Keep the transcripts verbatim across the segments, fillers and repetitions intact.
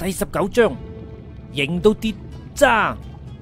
第十九章，型到跌渣。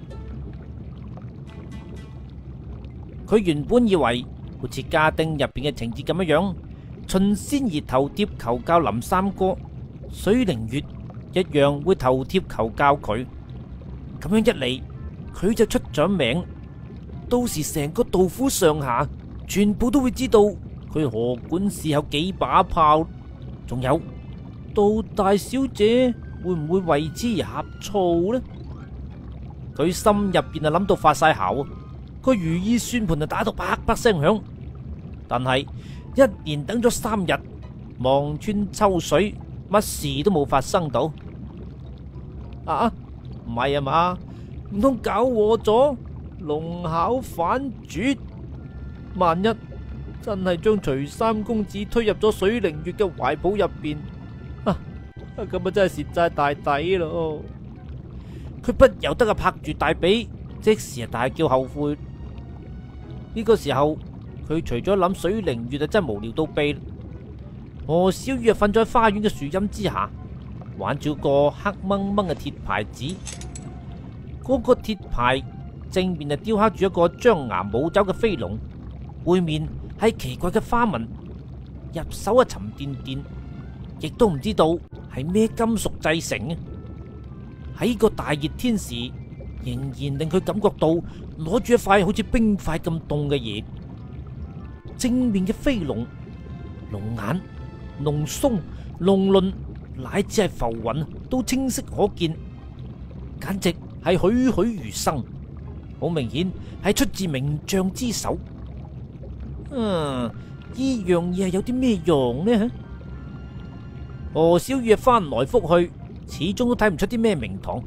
佢原本以為好似家丁入邊嘅情節咁樣樣，秦仙兒頭貼求教林三哥，水靈月一樣會頭貼求教佢。咁樣一嚟，佢就出咗名，到時成個杜府上下全部都會知道佢何管是有幾把炮。仲有，杜大小姐會唔會為之而呷醋呢？佢心入邊啊諗到發晒姣，個如意算盤就打到啪啪聲響。但係一連等咗三日，望穿秋水，乜事都冇發生到。啊，唔係啊嘛，唔通搞禍咗？龍巧反拙，萬一真係將徐三公子推入咗水靈月嘅懷抱入邊，啊，咁啊真係蝕晒大底咯！佢不由得啊拍住大髀，即時啊大叫後悔。呢個時候，佢除咗諗水靈月啊真係無聊到痹。何小雨啊瞓咗喺花園嘅樹蔭之下，玩住個黑掹掹嘅鐵牌子。嗰個鐵牌正面啊雕刻住一個張牙舞爪嘅飛龍，背面係奇怪嘅花紋，入手啊沉甸甸，亦都唔知道係咩金屬製成嘅。喺個大熱天時，仍然令佢感覺到攞住一塊好似冰塊咁凍嘅嘢。正面嘅飛龍、龍眼、龍鬆、龍鱗乃至係浮雲都清晰可見，簡直係栩栩如生，好明顯係出自名將之手。嗯，呢樣嘢係有啲咩用呢？何小雨翻來覆去，始終都睇唔出啲咩名堂。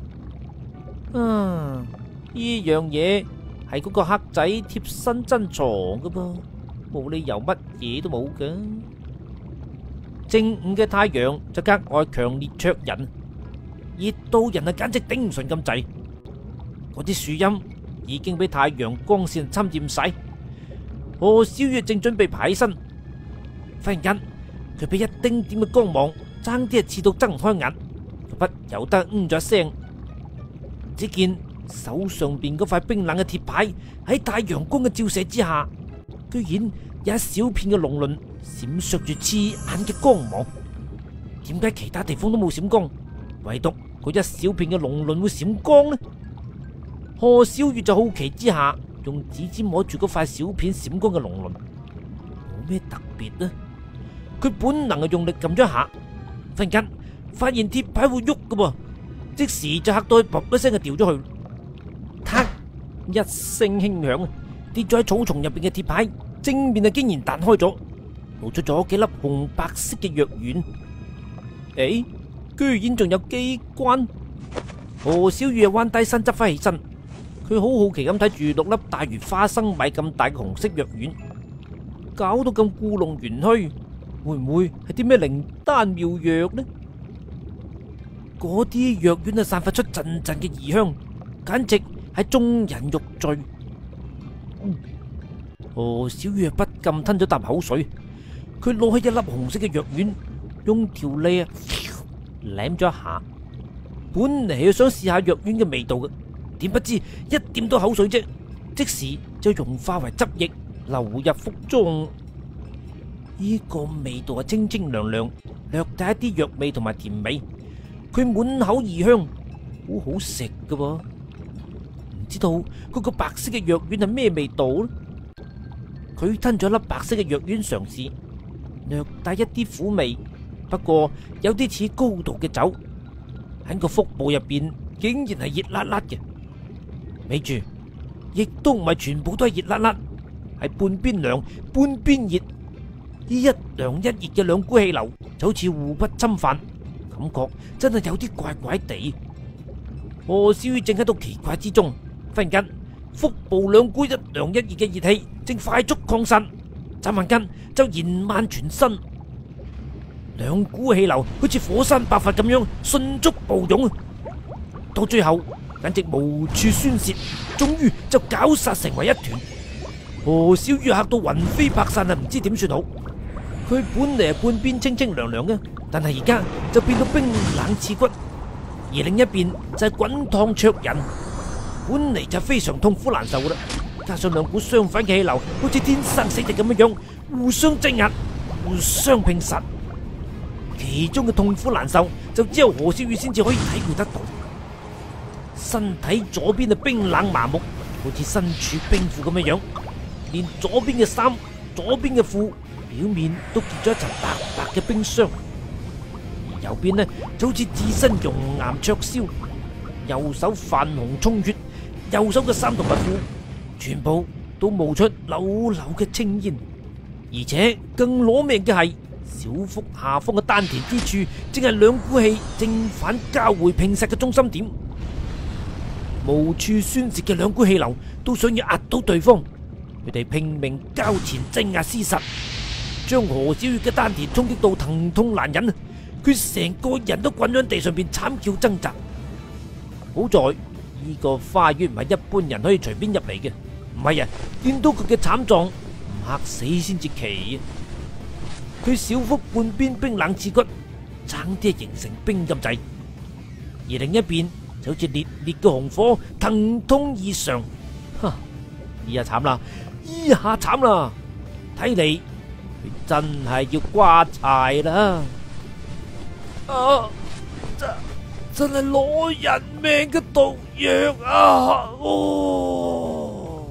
嗯，呢樣嘢係嗰個黑仔貼身珍藏噶噃，冇理由乜嘢都冇㗎。正午嘅太陽就格外強烈灼人，熱到人啊簡直頂唔順咁滯。嗰啲樹蔭已經俾太陽光線侵佔晒。何小雨正準備爬起身，忽然間佢俾一丁點嘅光芒爭啲啊刺到睜唔開眼，不由得嗯咗一聲。只見手上邊嗰塊冰冷嘅鐵牌喺太陽光嘅照射之下，居然有一小片嘅龍鱗閃爍住刺眼嘅光芒。點解其他地方都冇閃光，唯獨嗰一小片嘅龍鱗會閃光呢？何小雨就好奇之下，用指尖摸住嗰塊小片閃光嘅龍鱗，冇咩特別呢。佢本能係用力撳咗一下，忽然間發現鐵牌會喐㗎噃，即時就嚇到佢噗一聲就掉咗去。嗒一聲輕響，跌咗喺草叢入邊嘅鐵牌正面啊竟然彈開咗，露出咗幾粒紅白色嘅藥丸。誒，居然仲有機關！何小雨啊彎低身執翻起身，佢好好奇咁睇住六粒大如花生米咁大嘅紅色藥丸，搞到咁故弄玄虛，會唔會係啲咩靈丹妙藥呢？嗰啲藥丸啊散發出陣陣嘅異香，簡直係眾人欲醉。何小雨不禁吞咗啖口水，佢攞起一粒紅色嘅藥丸，用條脷啊舐咗一下，本嚟係想試下藥丸嘅味道嘅，點不知一掂到口水啫，即時就融化為汁液流入腹中。呢個味道係清清涼涼，略帶一啲藥味同埋甜味，佢滿口異香，好好食噶噃。唔知道嗰個白色嘅藥丸係咩味道呢？佢吞咗粒白色嘅藥丸嘗試，略帶一啲苦味，不過有啲似高度嘅酒，喺個腹部入邊竟然係熱辣辣嘅。咪住，亦都唔係全部都係熱辣辣，係半邊涼半邊熱。呢一涼一熱嘅兩股氣流就好似互不侵犯，感覺真係有啲怪怪地。何小雨正喺度奇怪之中，忽然間腹部兩股一涼一熱嘅熱氣正快速擴散，眨眼間就延漫全身。兩股氣流好似火山爆發咁樣迅速暴湧，到最後簡直無處宣泄，終於就攪殺成為一團。何小雨嚇到魂飛魄散啊，唔知點算好。佢本嚟係半邊清清涼涼嘅， 但係而家就變到冰冷刺骨，而另一邊就係滾燙灼人，本嚟就非常痛苦難受噶啦，加上兩股相反嘅氣流，好似天生死敵咁樣樣，互相擠壓，互相拼殺，其中嘅痛苦難受就只有何小雨先至可以體會得到。身體左邊嘅冰冷麻木，好似身處冰庫咁樣樣，連左邊嘅衫、左邊嘅褲表面都結咗一層白白嘅冰霜。而右邊呢就好似自身熔岩灼燒，右手泛紅充血，右手嘅衫同埋褲全部都冒出柳柳嘅青煙。而且更攞命嘅係，小腹下方嘅丹田之處，正係兩股氣正反交匯拼殺嘅中心點。無處宣泄嘅兩股氣流都想要壓到對方，佢哋拼命交纏擠壓廝殺，將何小雨嘅丹田衝擊到疼痛難忍，佢成個人都滾喺地上邊慘叫掙扎。好在呢個花園唔係一般人可以隨便入嚟嘅，唔係啊，見到佢嘅慘狀唔嚇死先至奇啊！佢小腹半邊冰冷刺骨，差啲形成冰咁滯，而另一邊就好似烈烈嘅紅火，疼痛異常。哈！呢下慘啦，呢下慘啦！睇嚟佢真係要瓜柴啦！啊！真真係攞人命嘅毒藥啊！哦！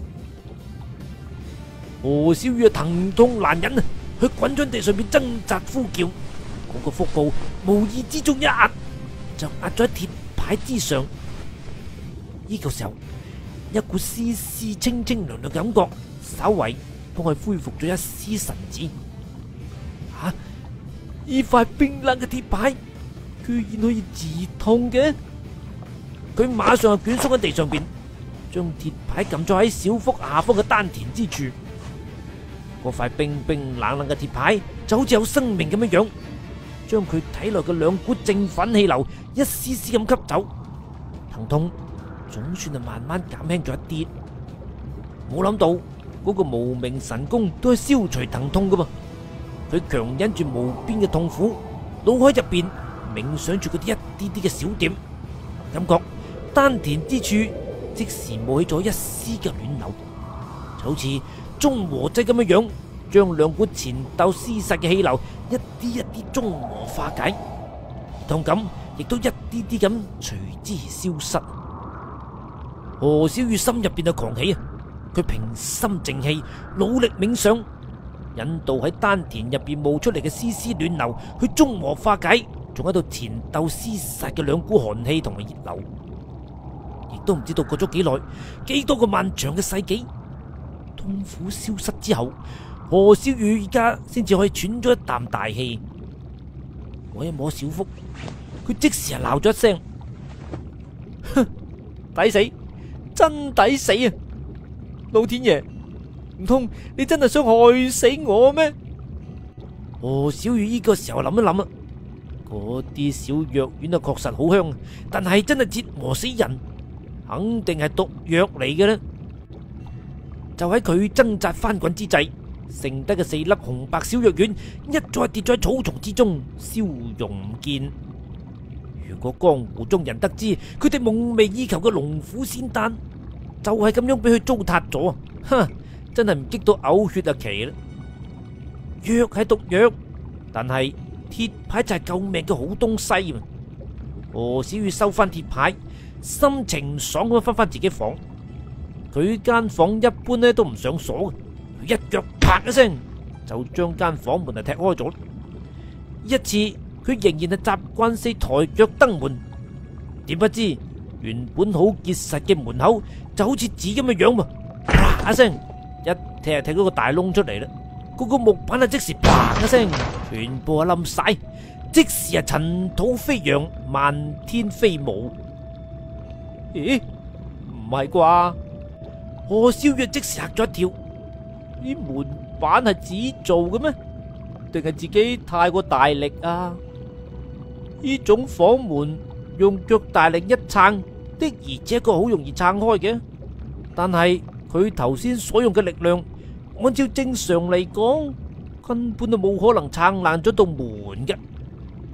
何小雨疼痛難忍啊！佢滾喺地上邊掙扎呼叫，嗰個腹部無意之中一壓，就壓咗喺鐵牌之上。呢個時候，一股絲絲清清涼涼嘅感覺，稍為幫佢恢復咗一絲神智。吓！呢塊冰冷嘅鐵牌居然可以止痛嘅，佢馬上就捲縮喺地上邊，將鐵牌撳咗喺小腹下方嘅丹田之處。嗰塊冰冰冷冷嘅鐵牌就好似有生命咁樣樣，將佢體內嘅兩股正反氣流一絲絲咁吸走，疼痛總算係慢慢減輕咗一啲。冇諗到嗰個無名神功都係消除疼痛噶嘛，佢強忍住無邊嘅痛苦，腦海入邊冥想住嗰啲一啲啲嘅小點，感覺丹田之處即時冒起咗一絲嘅暖流，就好似中和劑咁樣樣，將兩股纏鬥廝殺嘅氣流一啲一啲中和化解，痛感亦都一啲啲咁隨之消失。何小雨心入邊就狂喜啊！佢平心靜氣，努力冥想，引導喺丹田入邊冒出嚟嘅絲絲暖流去中和化解，仲喺度纏鬥廝殺嘅兩股寒氣同埋熱流。亦都唔知道過咗幾耐，幾多個漫長嘅世紀。痛苦消失之後，何小雨而家先至可以喘咗一啖大氣。摸一摸小腹，佢即時係鬧咗一聲：哼，抵死，真抵死啊！老天爺，唔通你真係想害死我咩？何小雨呢個時候諗一諗啊，嗰啲小藥丸啊確實好香，但係真係折磨死人，肯定係毒藥嚟嘅啦。就喺佢掙扎翻滾之際，剩低嘅四粒紅白小藥丸一再跌咗喺草叢之中，消融唔見。如果江湖中人得知佢哋夢寐以求嘅龍虎仙丹就係咁樣俾佢糟蹋咗，哼，真係唔激到嘔血啊奇啦！藥係毒藥，但係鐵牌就係救命嘅好東西。何小雨收翻鐵牌，心情唔爽咁翻翻自己房。佢間房一般咧都唔上鎖嘅，佢一腳啪一聲就將間房門係踢開咗。一次佢仍然係習慣性抬腳登門，點不知原本好結實嘅門口就好似紙咁嘅樣喎，啪一聲一踢踢咗個大窿出嚟啦。嗰個木板啊即時啪一聲全部啊冧晒，即時啊塵土飛揚，漫天飛舞。咦？唔係啩？何小雨即時嚇咗一跳，啲門板係紙做嘅咩？定係自己太過大力啊？呢種房門用腳大力一撐，的而且確好容易撐開嘅。但係佢頭先所用嘅力量，按照正常嚟講，根本都冇可能撐爛咗道門嘅。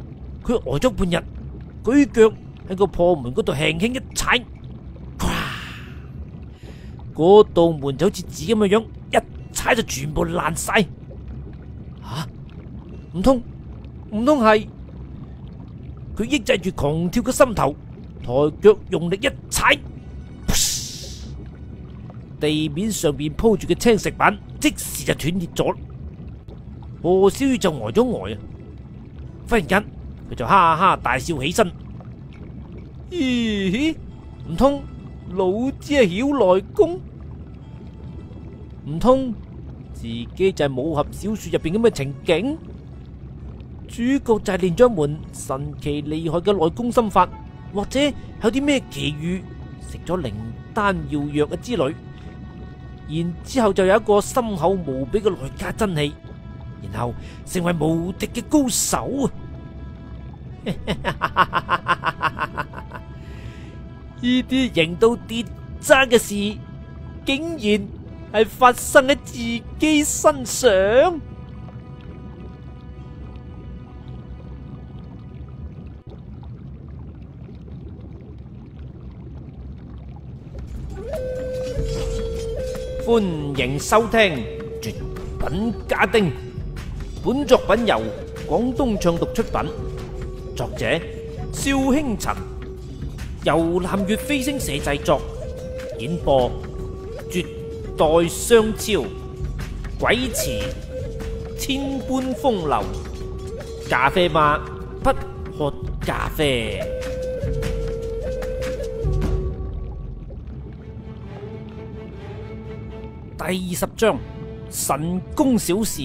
佢呆咗半日，舉腳喺個破門嗰度輕輕一踩，嗰道門就好似紙咁嘅樣，一踩就全部爛晒。吓，唔通唔通係？佢抑制住狂跳嘅心頭，抬腳用力一踩，地面上邊鋪住嘅青石板即時就斷裂咗。何小雨就呆咗呆啊！忽然間，佢就哈哈大笑起身。咦？唔通老子係曉內功？唔通自己就係武俠小說入邊咁嘅情景？主角就係練咗一門神奇厲害嘅內功心法，或者有啲咩奇遇，食咗靈丹妙藥啊之類，然之後就有一個深厚無比嘅內家真氣，然後成為無敵嘅高手啊！呢啲型到跌渣嘅事，竟然係發生喺自己身上。歡迎收聽絕品家丁，本作品由廣東暢讀出品，作者邵興陳，由南粵飛星社製作，演播絕代雙超，鬼詞千般風流，咖啡嗎？不喝咖啡。第二十章神功小事。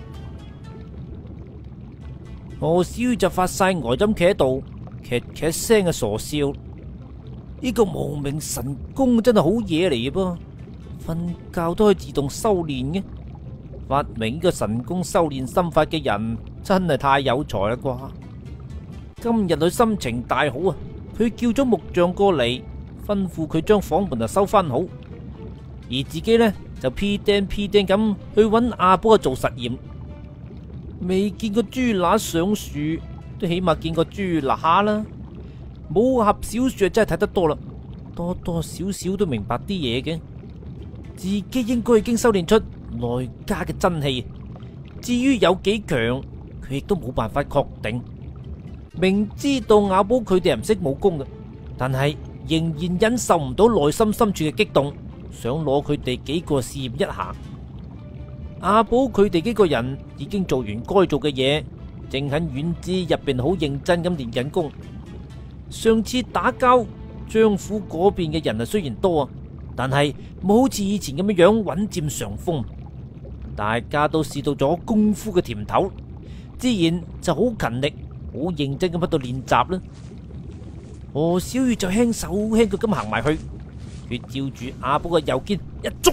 何小雨就發晒呆咁企喺度，劇劇聲嘅傻笑。呢個無名神功真係好嘢嚟嘅噃，瞓覺都可以自動修煉嘅。發明呢個神功修煉心法嘅人真係太有才啦啩！今日佢心情大好啊，佢叫咗木匠過嚟，吩咐佢將房門就收翻好，而自己呢，就屁釘屁釘咁去揾阿寶做實驗。未見過豬乸上樹，都起碼見過豬乸啦。武俠小說真係睇得多啦，多多少少都明白啲嘢嘅。自己應該已經修煉出內家嘅真氣，至於有幾強，佢亦都冇辦法確定。明知道阿寶佢哋係唔識武功嘅，但係仍然忍受唔到內心深處嘅激動，想攞佢哋幾個試驗一下。阿寶佢哋幾個人已經做完該做嘅嘢，正喺院子入邊好認真咁練緊功。上次打交，張府嗰邊嘅人啊雖然多啊，但係冇好似以前咁樣樣穩佔上風。大家都試到咗功夫嘅甜頭，自然就好勤力、好認真咁喺度練習啦。何小雨就輕手輕腳咁行埋去，佢照住阿寶嘅右肩一捉，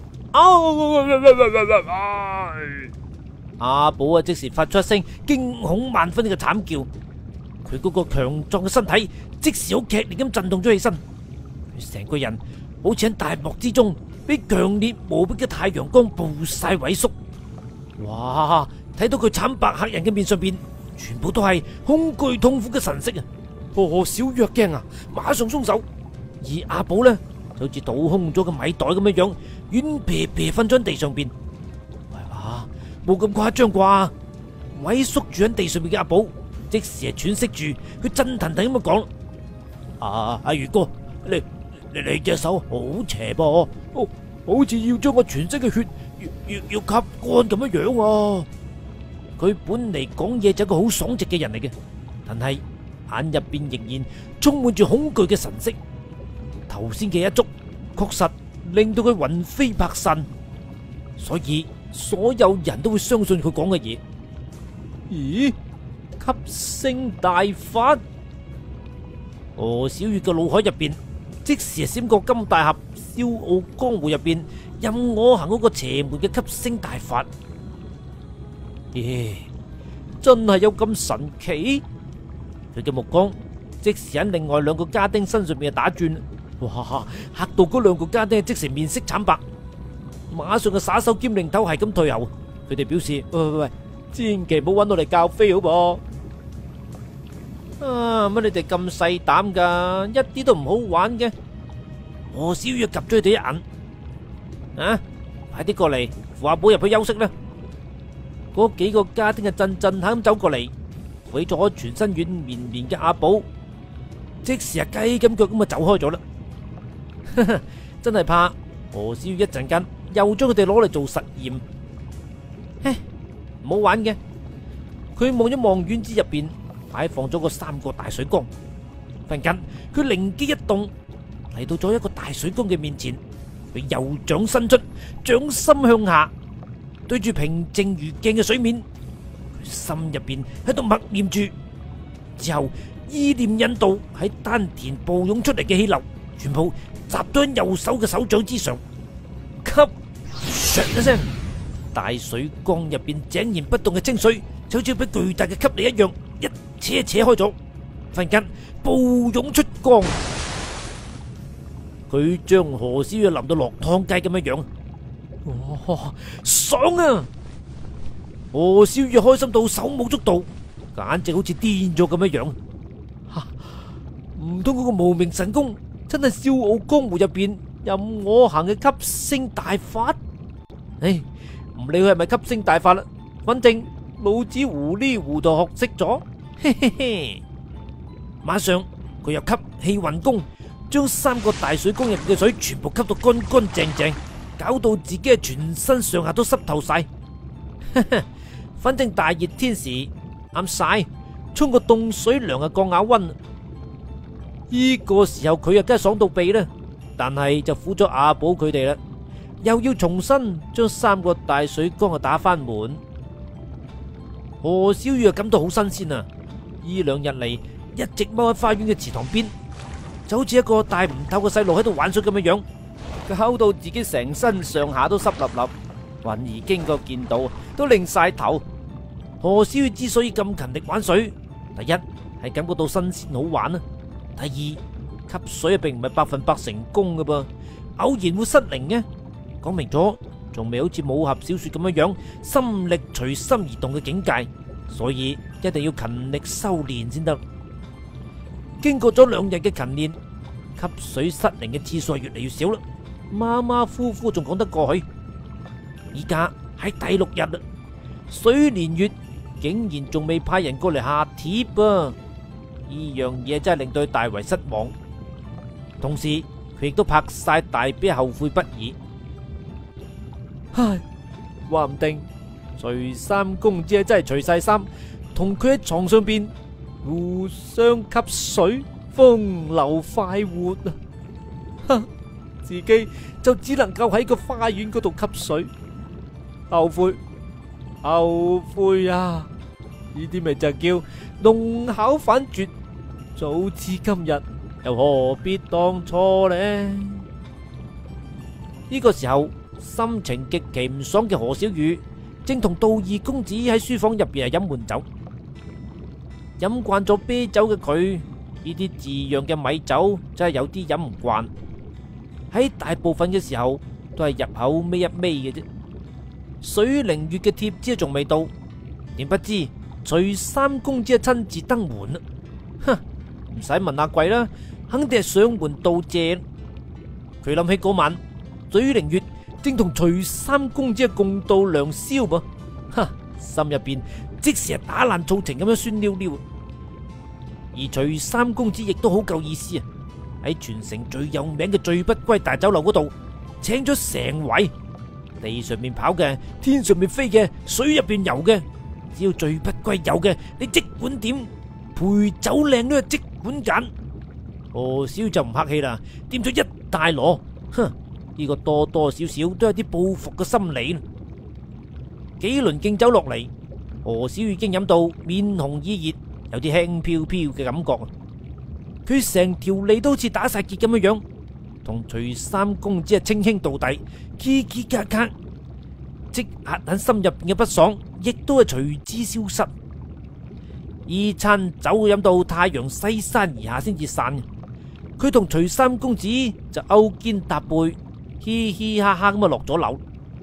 阿寶啊即時發出一聲驚恐萬分嘅慘叫，佢嗰個強壯嘅身體即時好劇烈咁震動咗起身，佢成個人好似喺大漠之中俾強烈無比嘅太陽光暴曬萎縮。哇！睇到佢慘白嚇人嘅面上邊，全部都係恐懼痛苦嘅神色啊！何小雨驚啊，馬上鬆手，而阿寶呢，就好似倒空咗個米袋咁樣樣，軟撇撇瞓咗喺地上邊。喂哇，冇咁誇張啩？萎縮住喺地上邊嘅阿寶，即時係喘息住，佢震騰騰咁樣講：啊，阿月哥，你你你隻手好邪噃，好好似要將我全身嘅血要要要吸乾咁樣樣啊！佢本嚟講嘢就係一個好爽直嘅人嚟嘅，但係眼入邊仍然充滿住恐懼嘅神色。頭先嘅一捉，確實令到佢魂飛魄散，所以所有人都會相信佢講嘅嘢。咦？吸星大法？何小雨嘅腦海入邊即時閃過金大俠笑傲江湖入邊任我行嗰個邪門嘅吸星大法。咦，真係有咁神奇？佢嘅目光即時喺另外兩個家丁身上面打轉，哇！嚇到嗰兩個家丁即時面色慘白，馬上嘅耍手兼擰頭係咁退後。佢哋表示：喂喂喂，千祈唔好揾我嚟教飛好噃！ 啊，乜你哋咁細膽噶？一啲都唔好玩嘅。何小雨夾咗佢哋一眼，啊，快啲過嚟扶阿寶入去休息啦。嗰幾個家丁嘅震震下咁走過嚟，毀咗全身軟綿綿嘅阿寶，即時係雞咁腳咁啊走開咗啦。真係怕何小雨一陣間又將佢哋攞嚟做實驗。嘿，唔好玩嘅。佢望一望院子入邊擺放咗個三個大水缸，忽然間佢靈機一動，嚟到咗一個大水缸嘅面前，佢右掌伸出，掌心向下，對住平靜如鏡嘅水面，佢心入邊喺度默念住，之後意念引導喺丹田暴湧出嚟嘅氣流，全部集到喺右手嘅手掌之上，吸，唰一聲，大水缸入邊井然不動嘅清水，就好似俾巨大嘅吸力一樣，一扯扯開咗，忽然間暴湧出缸，佢將何小雨淋到落湯雞咁樣樣，哇，爽啊！何小雨開心到手舞足蹈，簡直好似癲咗咁樣樣。吓，唔通嗰個無名神功真係笑傲江湖入邊任我行嘅吸星大法？唉，唔理佢係咪吸星大法啦，反正老子糊裏糊塗學識咗，嘿嘿嘿！馬上佢又吸氣運功，將三個大水缸入邊嘅水全部吸到乾乾淨淨，搞到自己嘅全身上下都濕透晒。反正大熱天時啱晒，沖個凍水涼啊降下溫。呢個時候佢啊梗係爽到痹啦，但係就苦咗阿寶佢哋啦，又要重新將三個大水缸啊打翻滿。何小雨啊感到好新鮮啊！呢兩日嚟一直踎喺花園嘅池塘邊，就好似一個大唔透嘅細路喺度玩水咁樣樣，佢搞到自己成身上下都濕立立，雲兒經過見到都擰晒頭。何小雨之所以咁勤力玩水，第一係感覺到新鮮好玩啊，第二吸水啊並唔係百分百成功㗎噃，偶然會失靈嘅，講明咗仲未好似武俠小說咁樣樣心力隨心而動嘅境界，所以一定要勤力修煉先得。經過咗兩日嘅勤練，吸水失靈嘅次數越嚟越少啦，馬馬虎虎仲講得過去。依家係第六日啦，水蓮月竟然仲未派人過嚟下帖噃，呢樣嘢真係令到佢大為失望。同時佢亦都拍晒大髀後悔不已。唉，話唔定徐三公子真係除晒衫，同佢喺床上邊互相吸水，風流快活啊！自己就只能夠喺個花園嗰度吸水，後悔，後悔啊！呢啲咪就叫弄巧反拙，早知今日又何必當初呢？呢個時候，心情極其唔爽嘅何小雨正同道二公子喺書房入邊係飲悶酒。飲慣咗啤酒嘅佢，呢啲字樣嘅米酒真係有啲飲唔慣。喺大部分嘅時候都係入口尾一尾嘅啫。水靈月嘅帖子仲未到，點不知徐三公子親自登門啦。哼，唔使問阿貴啦，肯定係上門道謝。佢諗起嗰晚水靈月正同徐三公子共度良宵噃，哈，心入邊即時係打爛醋情咁樣酸溜溜。而徐三公子亦都好夠意思啊，喺全城最有名嘅醉不歸大酒樓嗰度請咗成圍，地上面跑嘅、天上面飛嘅、水入邊游嘅，只要醉不歸有嘅，你即管點，陪酒靚都係即管揀。何小就唔客氣啦，點咗一大籮，哼！呢個多多少少都有啲報復嘅心理。幾輪敬酒落嚟，何小已經飲到面紅耳熱，有啲輕飄飄嘅感覺。佢成條脷都好似打晒結咁樣樣，同徐三公子係稱兄道弟，嘰嘰嘎嘎，積壓喺心入邊嘅不爽，亦都係隨之消失。呢餐酒飲到太陽西山而下先至散，佢同徐三公子就勾肩搭背，嘻嘻哈哈咁啊落咗樓。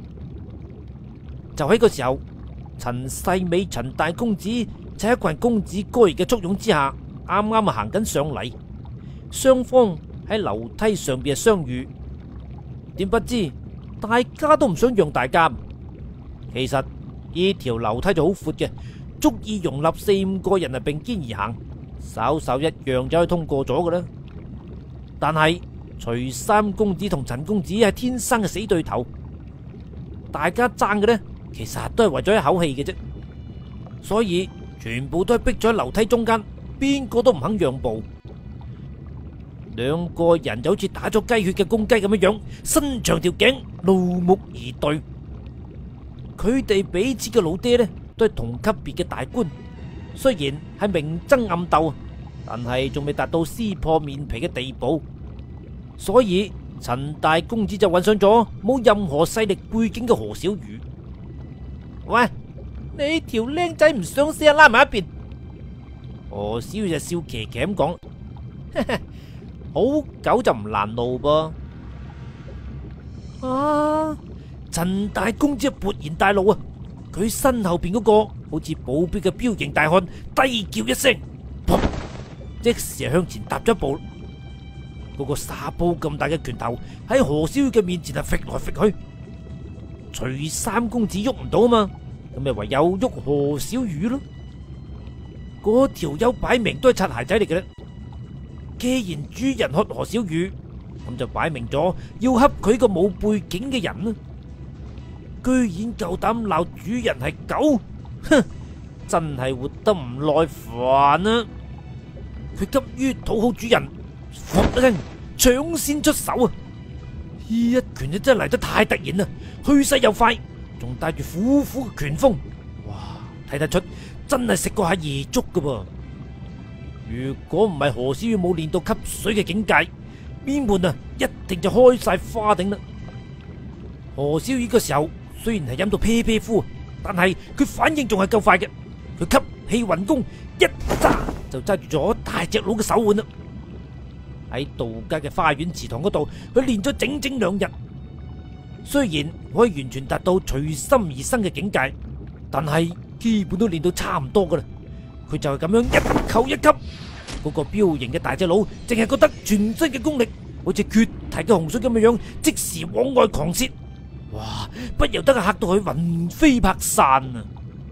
就喺個時候，陳世美陳大公子就喺一群公子哥兒嘅簇擁之下， 啱啱行緊上嚟，雙方喺樓梯上邊相遇。點不知大家都唔想讓大家。其實呢條樓梯就好闊嘅，足以容納四五個人啊並肩而行，稍稍一讓就可以通過咗噶啦。但係徐三公子同陳公子係天生嘅死對頭，大家爭嘅呢，其實都係為咗一口氣嘅啫，所以全部都係逼咗喺樓梯中間，邊個都唔肯讓步。兩個人就好似打咗雞血嘅公雞咁樣樣，伸長條頸，怒目而對。佢哋彼此嘅老爹呢，都係同級別嘅大官，雖然係明爭暗鬥，但係仲未達到撕破面皮嘅地步。所以陳大公子就揾上咗冇任何勢力背景嘅何小雨。喂，你條僆仔唔想死啊，拉埋一邊。何小雨就笑騎騎咁講：好狗就唔攔路噃。啊！陳大公子勃然大怒啊！佢身後邊嗰個好似保鏢嘅彪形大漢低叫一聲，噗！即時向前踏咗一步。嗰個沙煲咁大嘅拳頭喺何小雨嘅面前係揈來揈去。徐三公子喐唔到啊嘛，咁咪唯有喐何小雨咯。嗰條友擺明都係擦鞋仔嚟嘅啦。既然主人喝何小雨，咁就擺明咗要恰佢個冇背景嘅人啦。居然夠膽鬧主人係狗，哼！真係活得唔耐煩啊！佢急於討好主人，噗一聲搶先出手啊！呢一拳就真係嚟得太突然啦，去勢又快，仲帶住苦苦嘅拳風。哇！睇得出真係食過下夜粥噶噃。如果唔係何小雨冇練到吸水嘅境界，邊門啊一定就開晒花頂啦。何小雨個時候雖然係飲到啤啤呼，但係佢反應仲係夠快嘅。佢吸氣運功，一揸就揸住咗大隻佬嘅手腕啦。喺道家嘅花園祠堂嗰度，佢練咗整整兩日。雖然可以完全達到隨心而生嘅境界，但係基本都練到差唔多噶啦。佢就係咁樣一扣一吸，嗰個彪形嘅大隻佬淨係覺得全身嘅功力好似決堤嘅洪水咁樣樣，即時往外狂瀉。哇！不由得嚇到佢魂飛魄散啊！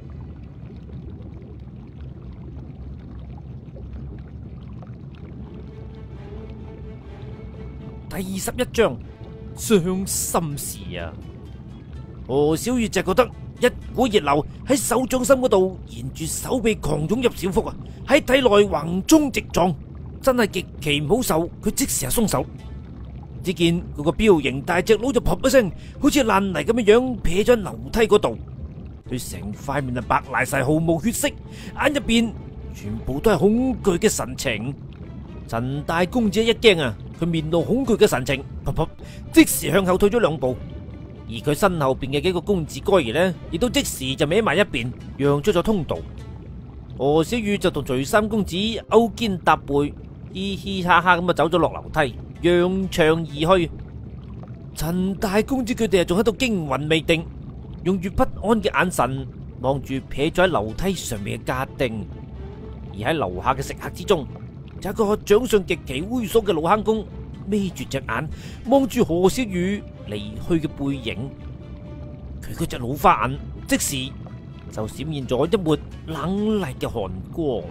第二十一章傷心事啊！何小雨就覺得一股熱流喺手掌心嗰度沿住手臂狂湧入小腹啊，喺體內橫衝直撞，真係極其唔好受。佢即時係鬆手。只見嗰個彪形大隻佬就噗一聲，好似爛泥咁樣樣撇咗喺樓梯嗰度。佢成塊面啊白賴晒，毫無血色，眼入邊全部都係恐懼嘅神情。陳大公子一驚啊，佢面露恐懼嘅神情，噗噗即時向後退咗兩步。而佢身後邊嘅幾個公子哥兒呢，亦都即時就歪埋一邊，讓出咗通道。何小雨就同徐三公子勾肩搭背，嘻嘻哈哈咁啊走咗落樓梯，揚長而去。陳大公子佢哋啊仲喺度驚魂未定，用住不安嘅眼神望住撇咗喺樓梯上面嘅家丁。而喺樓下嘅食客之中，就有一個長相極其猥瑣嘅老坑公，眯住隻眼望住何小雨離去嘅背影。佢嗰隻老花眼即時就閃現咗一抹冷厲嘅寒光。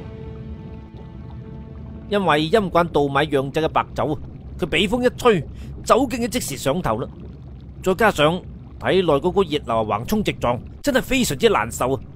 因為飲慣稻米釀製嘅白酒，佢俾風一吹，酒勁嘅即時上頭啦。再加上體內嗰股熱流橫衝直撞，真係非常之難受啊！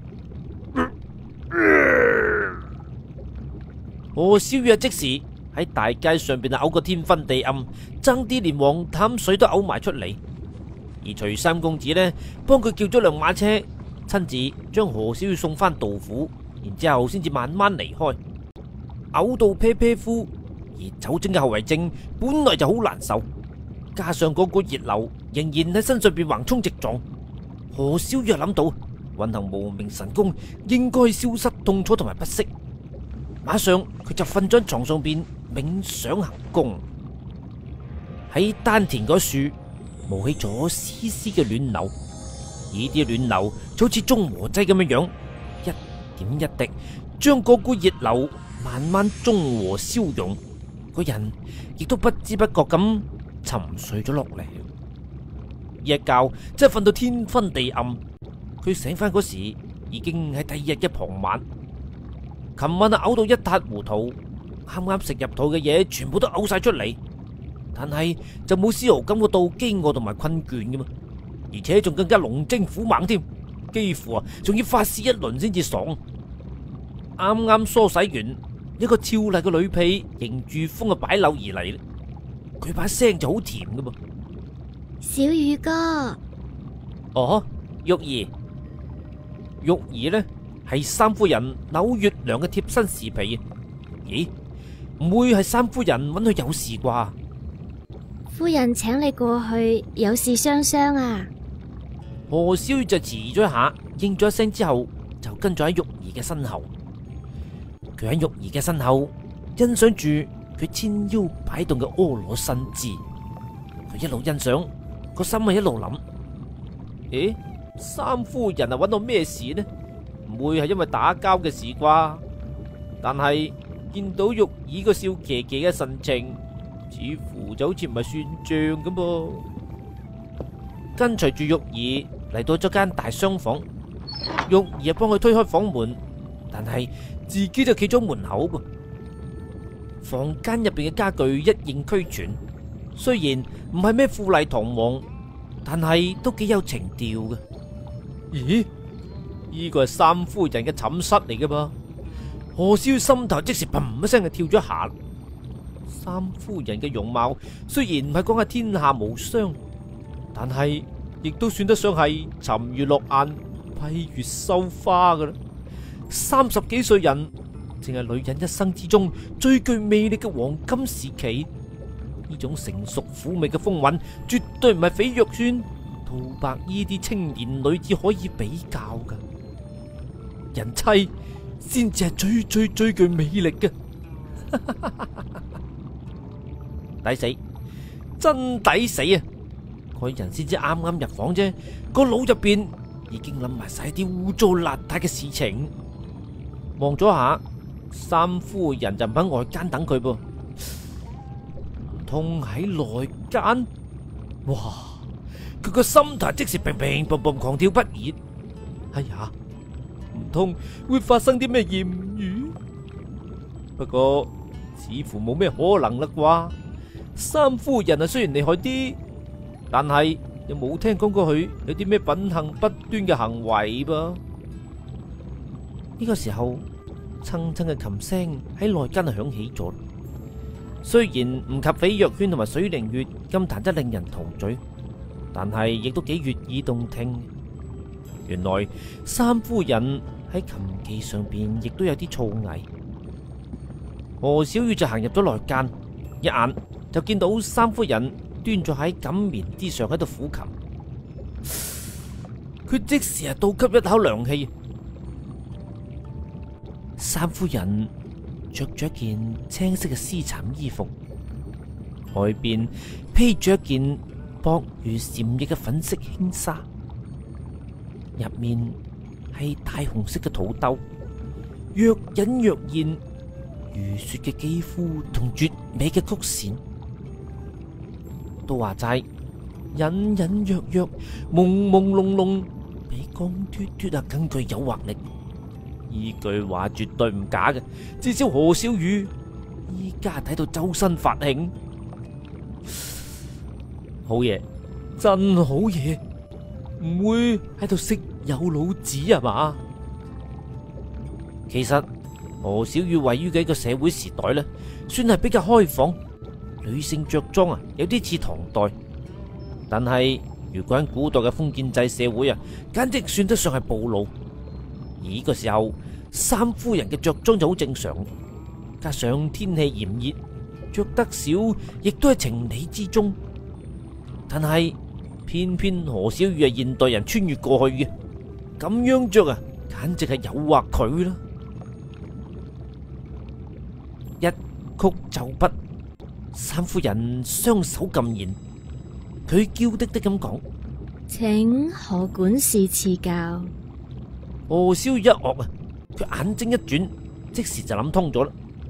何小雨即時喺大街上邊啊嘔個天昏地暗，爭啲連黃淡水都嘔埋出嚟。而徐三公子呢，幫佢叫咗輛馬車，親自將何小雨送翻杜府，然之後先至慢慢離開。嘔到啤啤呼，而酒精嘅後遺症本來就好難受，加上嗰股熱流仍然喺身上邊橫衝直撞，何小雨諗到運行無名神功應該消失痛楚同埋不適，馬上佢就瞓咗喺床上邊冥想行功。喺丹田嗰處冒起咗絲絲嘅暖流，呢啲暖流就好似中和劑咁樣樣，一點一滴將嗰股熱流慢慢中和消融，個人亦都不知不覺咁沉睡咗落嚟。一覺真係瞓到天昏地暗，佢醒翻嗰時已經係第二日嘅傍晚。琴晚啊嘔到一塌糊塗，啱啱食入肚嘅嘢全部都嘔晒出嚟，但係就冇絲毫感覺到飢餓同埋困倦噶嘛，而且仲更加龍精虎猛添，幾乎啊仲要發洩一輪先至爽。啱啱梳洗完，一個俏麗嘅女婢迎住風啊擺柳而嚟，佢把聲就好甜噶噃。 小雨哥， 哦，玉兒，玉兒呢係三夫人柳月娘嘅貼身侍婢。咦，唔會係三夫人揾佢有事啩？ 夫人請你過去，有事相商啊。 何小雨就遲疑咗一下，應咗一聲之後，就跟咗喺玉兒嘅身後。佢喺玉兒嘅身後欣賞住佢纖腰擺動嘅婀娜身姿，佢一路欣賞，個心係一路諗：咦，三夫人啊揾我咩事呢？唔會係因為打交嘅事啩？但係見到玉兒個笑騎騎嘅神情，似乎就好似唔係算賬咁噃。跟隨住玉兒嚟到咗間大廂房，玉兒啊幫佢推開房門，但係自己就企咗門口噃。房間入邊嘅家具一應俱全，雖然唔係咩富麗堂皇，但係都幾有情調嘅。咦？呢個係三夫人嘅寢室嚟嘅噃。何小雨心頭即時砰一聲就跳咗一下。三夫人嘅容貌雖然唔係講係天下無雙，但係亦都算得上係沉魚落雁、閉月羞花噶啦。三十幾歲人，淨係女人一生之中最具魅力嘅黃金時期。呢種成熟嫵媚嘅風韻，絕對唔係翡若萱、杜白呢啲青年女子可以比較噶。人妻先至係最最最具魅力嘅。抵死，真抵死啊！個人先至啱啱入房啫，個腦入邊已經諗埋晒啲污糟邋遢嘅事情。望咗下，三夫人就唔喺外間等佢噃，唔通喺內間？哇！佢個心頭即時砰砰砰砰狂跳不已。哎呀，唔通會發生啲咩艷遇？不過似乎冇咩可能啦啩。三夫人啊，雖然厲害啲，但係又冇聽講過佢有啲咩品行不端嘅行為噃。呢個時候，蹭蹭嘅琴聲喺內間響起咗。雖然唔及翡若萱同埋水靈月咁彈得令人陶醉，但係亦都幾悅耳動聽。原來三夫人喺琴技上邊亦都有啲造詣。何小雨就行入咗內間，一眼就見到三夫人端坐喺錦棉之上喺度撫琴。佢即時係倒吸一口涼氣。三夫人着咗一件青色嘅絲綢衣服，外邊披住一件薄如蟬翼嘅粉色輕紗，入面係大紅色嘅肚兜，若隱若現，如雪嘅肌膚同絕美嘅曲線。都話齋隱隱約約、朦朦朧朧，比光脫脫啊更具誘惑力。呢句話絕對唔假嘅，至少何小雨依家睇到周身發興。好嘢，真好嘢，唔會喺度識有老子啊嘛？其實何小雨位於嘅一個社會時代呢，算係比較開放，女性着裝啊有啲似唐代，但係如果喺古代嘅封建制社會啊，簡直算得上係暴露。而呢個時候，三夫人嘅着裝就好正常，加上天氣炎熱，着得少亦都係情理之中。但係偏偏何小雨係現代人穿越過去嘅，咁樣着啊，簡直係誘惑佢啦。一曲就畢，三夫人雙手撳弦，佢嬌滴滴咁講： 請何管事賜教。 何小雨一愕啊，佢眼睛一轉，即時就諗通咗啦。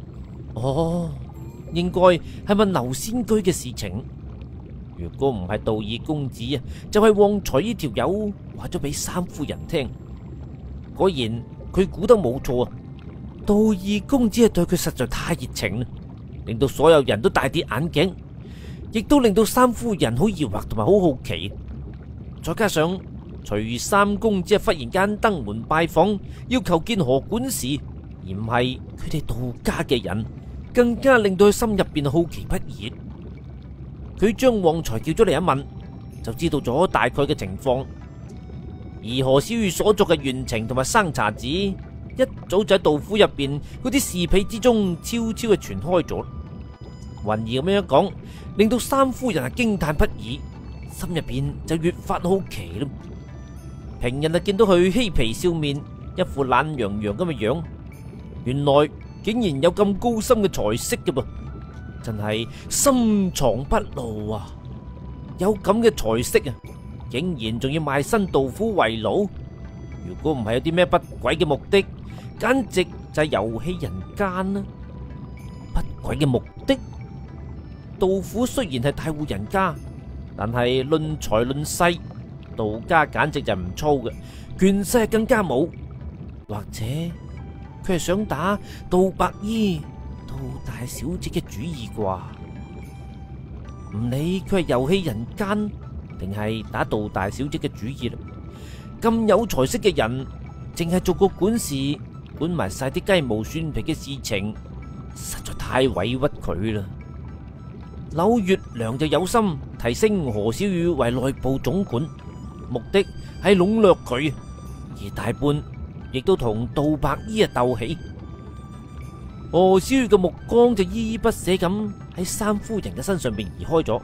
哦，應該係問劉仙居嘅事情。如果唔係道義公子啊，就係旺財呢條友話咗俾三夫人聽。果然佢估得冇錯啊！道義公子係對佢實在太熱情啦，令到所有人都大跌眼鏡，亦都令到三夫人好疑惑同埋好好奇。再加上徐三公子係忽然間登門拜訪，要求見何管事，而唔係佢哋道家嘅人，更加令到佢心入邊好奇不已。佢將旺財叫咗嚟一問，就知道咗大概嘅情況。而何小雨所作嘅怨情同埋生查子，一早就喺杜府入邊嗰啲侍婢之中悄悄嘅傳開咗。雲兒咁樣講，令到三夫人係驚嘆不已，心入邊就越發好奇咯。平日啊見到佢嬉皮笑面，一副懶洋洋咁嘅樣，原來竟然有咁高深嘅才識嘅噃，真係深藏不露啊！有咁嘅才識啊，竟然仲要賣身杜府為奴。如果唔係有啲咩不軌嘅目的，簡直就係遊戲人間啦！不軌嘅目的，杜府雖然係大戶人家，但係論財論勢，杜家簡直就唔粗嘅，權勢更加冇。或者佢係想打杜伯姨、杜大小姐嘅主意啩？唔理佢係遊戲人間，定係打杜大小姐嘅主意啦。咁有才識嘅人，淨係做個管事，管埋晒啲雞毛蒜皮嘅事情，實在太委屈佢啦。柳月娘就有心提升何小雨為內部總管，目的係籠絡佢，而大半亦都同杜伯姨啊鬥起。何小雨嘅目光就依依不捨咁喺三夫人嘅身上邊移開咗。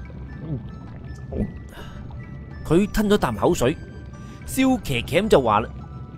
佢吞咗啖口水，笑騎騎咁就話啦：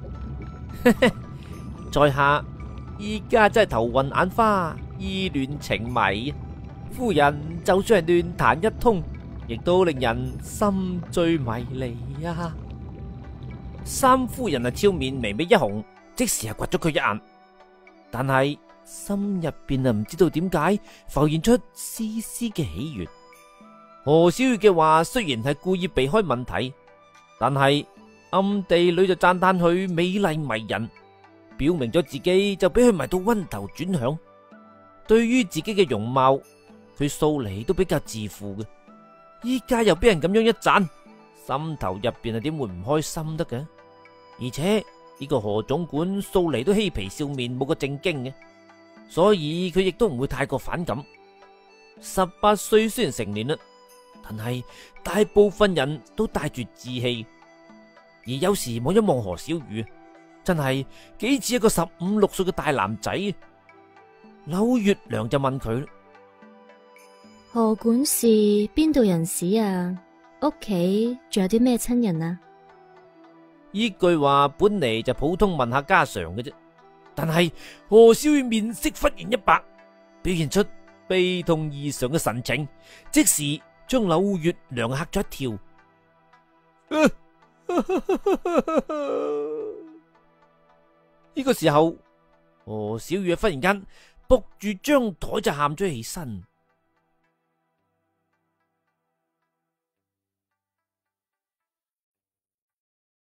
在下依家真係頭暈眼花，意亂情迷。夫人就算係亂彈一通，亦都令人心醉迷離啊！三夫人啊，俏面微微一紅，即時係掘咗佢一眼，但係心入邊啊，唔知道點解浮現出絲絲嘅喜悅。何小雨嘅話雖然係故意避開問題，但係暗地裏就讚嘆佢美麗迷人，表明咗自己就俾佢迷到暈頭轉向。對於自己嘅容貌，佢素嚟都比較自負嘅，依家又俾人咁樣一讚，心頭入邊係點會唔開心得嘅？而且呢個何總管素嚟都嬉皮笑面，冇個正經嘅，所以佢亦都唔會太過反感。十八歲雖然成年啦，但係大部分人都帶住志氣，而有時望一望何小雨，真係幾似一個十五六歲嘅大男仔。柳月娘就問佢： 何管事邊度人士啊？屋企仲有啲咩親人啊？ 呢句話本嚟就普通問下家常嘅啫，但係何小雨面色忽然一白，表現出悲痛異常嘅神情，即時將柳月娘嚇咗一跳。呢個時候，何小雨忽然間撲住張台就喊咗起身。